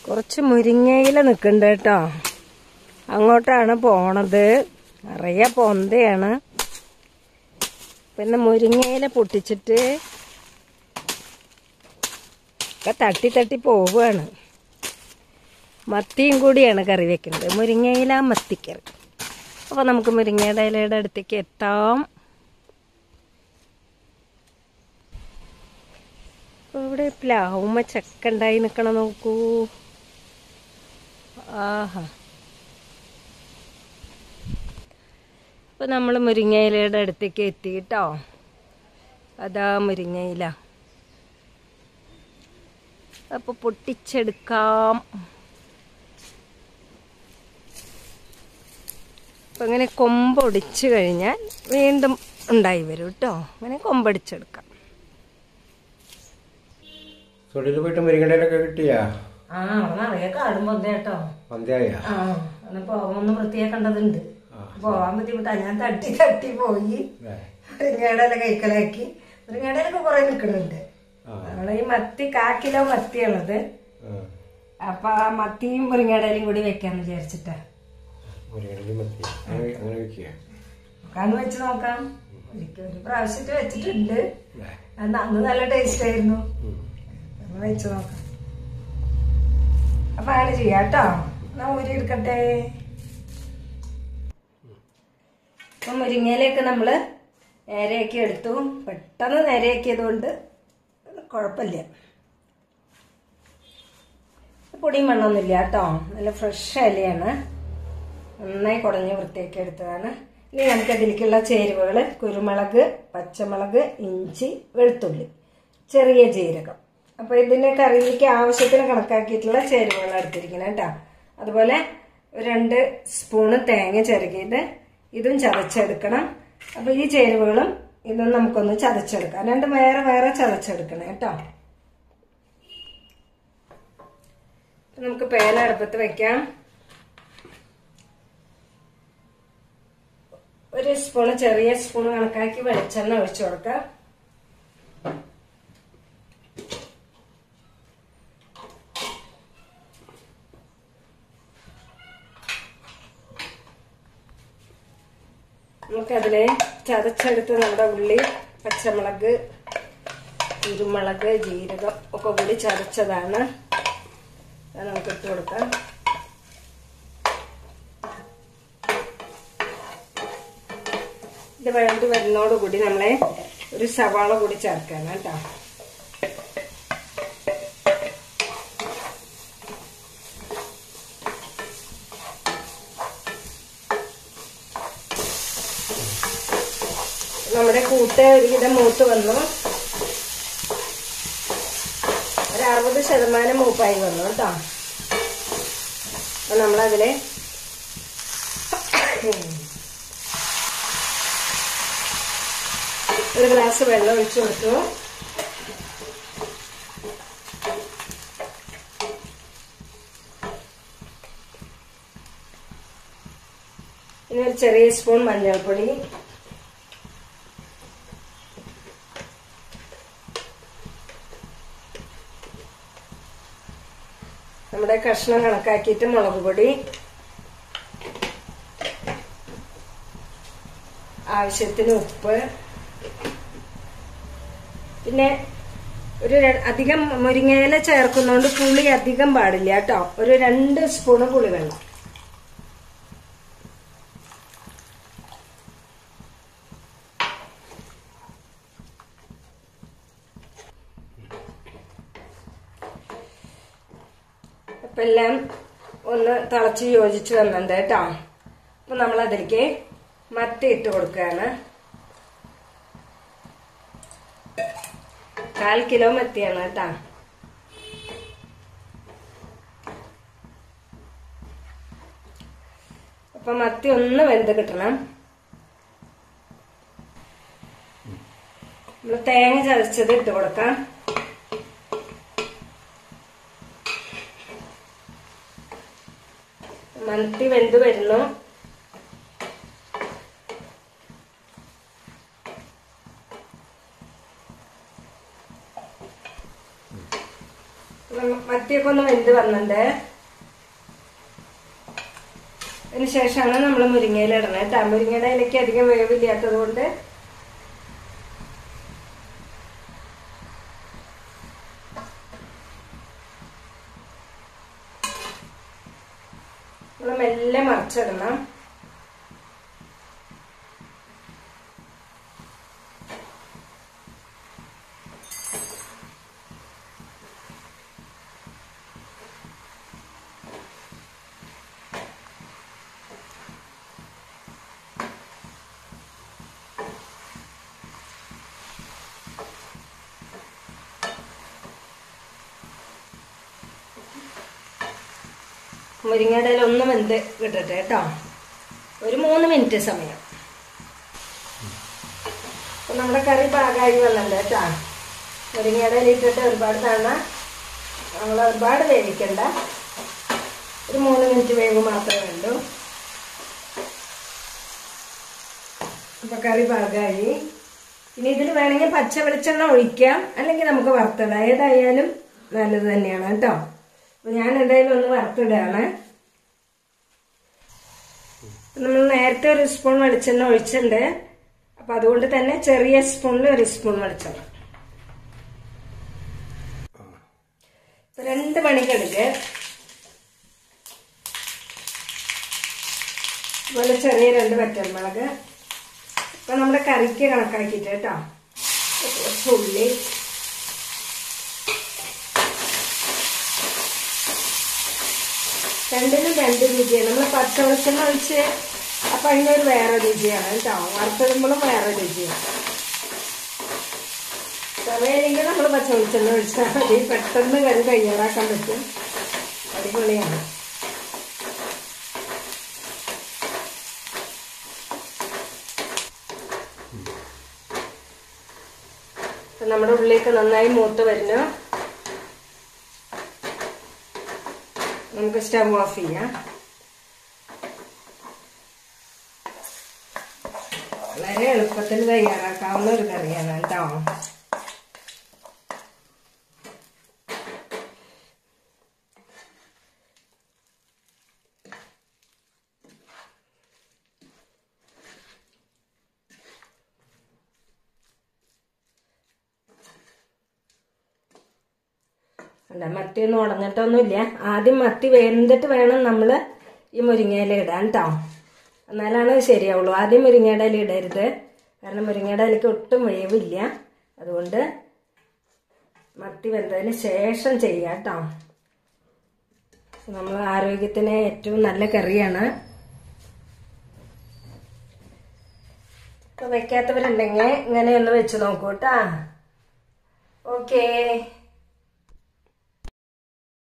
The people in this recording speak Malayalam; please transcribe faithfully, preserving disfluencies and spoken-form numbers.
കുറച്ച് മുരിങ്ങയില നിൽക്കുന്നുണ്ട് കേട്ടോ. അങ്ങോട്ടാണ് പോണത്. നിറയെ പൊന്തയാണ്. പിന്നെ മുരിങ്ങയില പൊട്ടിച്ചിട്ട് ഒക്കെ തട്ടി തട്ടി പോവുകയാണ്. മത്തിയും കൂടിയാണ് കറി വെക്കുന്നത്. മുരിങ്ങയില മത്തിക്കറി. അപ്പോൾ നമുക്ക് മുരിങ്ങയുടെ ഇലയുടെ അടുത്തേക്ക് എത്താം. ഇവിടെ പ്ലാവുമ്മ ചക്ക ഉണ്ടായി നിൽക്കണം. നോക്കൂ. ആഹാ. അപ്പോൾ നമ്മൾ മുരിങ്ങയിലയുടെ അടുത്തേക്ക് എത്തി കേട്ടോ. അതാ മുരിങ്ങയില. അപ്പോൾ പൊട്ടിച്ചെടുക്കാം. അപ്പം അങ്ങനെ കൊമ്പൊടിച്ച് കഴിഞ്ഞാൽ വീണ്ടും ഉണ്ടായി വരും കേട്ടോ. അങ്ങനെ കൊമ്പടിച്ചെടുക്കാം. പോയിട്ട് മുരിങ്ങയിലൊക്കെ കിട്ടിയാ? ആ, നിറയെ കാടും പൊന്തേട്ടോ. പൊന്തയാ? ആ, അന്ന് പോകാൻ വൃത്തിയാക്കേണ്ടതുണ്ട്. പോവാൻ ബുദ്ധിമുട്ടാ. ഞാൻ തട്ടി തട്ടി പോയി മുരിങ്ങയുടെ ഇല കൈക്കലാക്കി. മുരിങ്ങയുടെ ഇലൊക്കെ കുറെ നിൽക്കുന്നുണ്ട്. നമ്മളെ ഈ മത്തി കാ കിലോ മത്തിയാണത്. അപ്പൊ ആ മത്തിയും മുരിങ്ങയുടെ ഇലയും കൂടി വെക്കാന്ന് വിചാരിച്ചിട്ടാ. നോക്കാന്ന് വെച്ച് നോക്കാം. ഒരിക്കൽ ഒരു പ്രാവശ്യത്തെ വെച്ചിട്ടുണ്ട്. അന്ന് നല്ല ടേസ്റ്റ് ആയിരുന്നു. വെച്ച് നോക്കാം. അപ്പൊ അങ്ങനെ ചെയ്യാം കേട്ടോ. എന്നാ ഊരി എടുക്കട്ടെ. അപ്പൊ മുരിങ്ങയിലേക്ക് നമ്മള് നേരെയാക്കി എടുത്തു. പെട്ടെന്ന് നേരെയാക്കിയത് കൊണ്ട് കുഴപ്പമില്ല. പൊടിയും മണ്ണൊന്നുമില്ല കേട്ടോ. നല്ല ഫ്രഷ് ഇലയാണ്. നന്നായി കുടഞ്ഞ് വൃത്തിയാക്കി എടുത്തതാണ്. ഇനി നമുക്ക് അതിലേക്കുള്ള ചേരുവകൾ: കുരുമുളക്, പച്ചമുളക്, ഇഞ്ചി, വെളുത്തുള്ളി, ചെറിയ ജീരകം. അപ്പൊ ഇതിന്റെ കറിയിലേക്ക് ആവശ്യത്തിന് കണക്കാക്കിയിട്ടുള്ള ചേരുവകൾ എടുത്തിരിക്കണം കേട്ടോ. അതുപോലെ രണ്ട് സ്പൂണ് തേങ്ങ ചിരകിയത്, ഇതും ചതച്ചെടുക്കണം. അപ്പൊ ഈ ചേരുവകളും ഇതും നമുക്കൊന്ന് ചതച്ചെടുക്കാം. രണ്ടും വേറെ വേറെ ചതച്ചെടുക്കണം കേട്ടോ. നമുക്ക് പാൻ അടുപ്പത്ത് വെക്കാം. ഒരു സ്പൂണ് ചെറിയ സ്പൂൺ കണക്കാക്കി വെളിച്ചെണ്ണ ഒഴിച്ചു കൊടുക്കാം. നമുക്കതിലെ ചതച്ചെടുത്ത് നമ്മുടെ ഉള്ളി, പച്ചമുളക്, കുരുമുളക്, ജീരകം ഒക്കെ കൂടി ചതച്ചതാണ്. അത് നമുക്ക് ഇട്ട് കൊടുക്കാം. ഇത് വേണ്ടി വരുന്നതോടുകൂടി നമ്മളെ ഒരു സവാള കൂടി ചേർക്കണം കേട്ടോ. നമ്മുടെ കൂട്ട് ഒരുവിധം മൂത്ത് വന്നു. ഒരു അറുപത് ശതമാനം മൂപ്പായി വന്നു കേട്ടോ. അപ്പൊ നമ്മളതില് ഒരു ഗ്ലാസ് വെള്ളം ഒഴിച്ചു കൊടുത്തു. ഇനി ഒരു ചെറിയ സ്പൂൺ മഞ്ഞൾപ്പൊടി, നമ്മുടെ കഷ്ണം കണക്കാക്കിയിട്ട് മുളക് പൊടി, ആവശ്യത്തിന് ഉപ്പ്, പിന്നെ ഒരു അധികം മുരിങ്ങയില ചേർക്കുന്നതുകൊണ്ട് പുളി അധികം പാടില്ല കേട്ടോ. ഒരു രണ്ട് സ്പൂണ് പുളിവെള്ളം. അപ്പൊ എല്ലാം ഒന്ന് തിളച്ച് യോജിച്ച് വന്നിട്ടുണ്ട് കേട്ടോ. അപ്പൊ നമ്മൾ അതിലേക്ക് മത്തി ഇട്ട് കൊടുക്കുകയാണ്. കാൽ കിലോ മത്തിയാണ് കേട്ടോ. അപ്പൊ മത്തി ഒന്ന് വെന്ത് കിട്ടണം. നമ്മൾ തേങ്ങ ചതച്ചത് ഇട്ട് കൊടുക്കാം. മത്തി വെന്ത് വരുന്നു. മത്തിയൊക്കെ ഒന്ന് വെന്ത് വന്നിട്ടുണ്ട്. അതിന് ശേഷമാണ് നമ്മൾ മുരിങ്ങയില ഇടണത് കേട്ടോ. മുരിങ്ങയുടെ ഇലയ്ക്ക് അധികം വേവില്ലാത്തത് കൊണ്ട് നമ്മൾ മെല്ലെ മറിച്ചിടണം. മുരിങ്ങയുടെ ഇല ഒന്ന് വെന്ത് കിട്ടട്ടെ കേട്ടോ, ഒരു മൂന്ന് മിനിറ്റ് സമയം. അപ്പൊ നമ്മുടെ കറി പാകമായി വന്നിട്ടുണ്ട് കേട്ടോ. മുരിങ്ങയുടെ ഇല ഇട്ടിട്ട് ഒരുപാട് തവണ നമ്മൾ ഒരുപാട് വേവിക്കണ്ട, ഒരു മൂന്ന് മിനിറ്റ് വേവ് മാത്രമേ വേണ്ടൂ. അപ്പൊ കറി പാകമായി. ഇനി ഇതിൽ വേണമെങ്കിൽ പച്ച വെളിച്ചെണ്ണ ഒഴിക്കാം, അല്ലെങ്കിൽ നമുക്ക് വറുത്തിടാം. ഏതായാലും നല്ലത് തന്നെയാണ് കേട്ടോ. അപ്പൊ ഞാൻ എന്തായാലും ഒന്ന് വറുത്തിടുകയാണ്. നമ്മൾ നേരത്തെ ഒരു സ്പൂൺ വെളിച്ചെണ്ണ ഒഴിച്ചിട്ടുണ്ട്. അപ്പൊ അതുകൊണ്ട് തന്നെ ചെറിയ സ്പൂണിൽ ഒരു സ്പൂൺ വെളിച്ചെണ്ണ. രണ്ട് മണിക്കടുക്ക് അതുപോലെ ചെറിയ രണ്ട് വറ്റൽമുളക്. ഇപ്പൊ നമ്മുടെ കറിക്ക് കണക്കാക്കിയിട്ട് കേട്ടോ. കുറച്ച് ഉള്ളി, രണ്ടിനും രണ്ട് രുചിയാണ്. നമ്മൾ പച്ച വെളിച്ചെണ്ണ ഒഴിച്ച് അപ്പൊ അതിനൊരു വേറെ രുചിയാണ് കേട്ടോ. വറുത്തിടുമ്പോഴും വേറെ രുചിയാണ്. സമയമെങ്കിൽ നമ്മൾ പച്ച വെളിച്ചെണ്ണ ഒഴിച്ചാൽ മതി, പെട്ടെന്ന് കറി തയ്യാറാക്കാൻ പറ്റും. അടിപൊളിയാണ്. നമ്മുടെ ഉള്ളിലേക്ക് നന്നായി മൂത്ത് വരുന്നു. നമുക്ക് സ്റ്റവ് ഓഫ് ചെയ്യാം. വളരെ എളുപ്പത്തിൽ തയ്യാറാക്കാവുന്ന ഒരു കറിയാണ് കേട്ടോ. അല്ല, മത്തിയൊന്നും ഉടഞ്ഞിട്ടൊന്നുമില്ല. ആദ്യം മത്തി വെന്തിട്ട് വേണം നമ്മൾ ഈ മുരിങ്ങയില ഇടാൻ കേട്ടോ, എന്നാലാണ് ശരിയാവുള്ളൂ. ആദ്യം മുരിങ്ങയുടെ ഇല ഇടരുത്, കാരണം മുരിങ്ങയുടെ ഇലയ്ക്ക് ഒട്ടും വേവില്ല. അതുകൊണ്ട് മത്തി വെന്തതിന് ശേഷം ചെയ്യാം കേട്ടോ. നമ്മൾ ആരോഗ്യത്തിന് ഏറ്റവും നല്ല കറിയാണ്. ഇപ്പൊ വെക്കാത്തവരുണ്ടെങ്കിൽ ഇങ്ങനെ ഒന്ന് വെച്ച് നോക്കൂ കേട്ടോ. ഓക്കേ.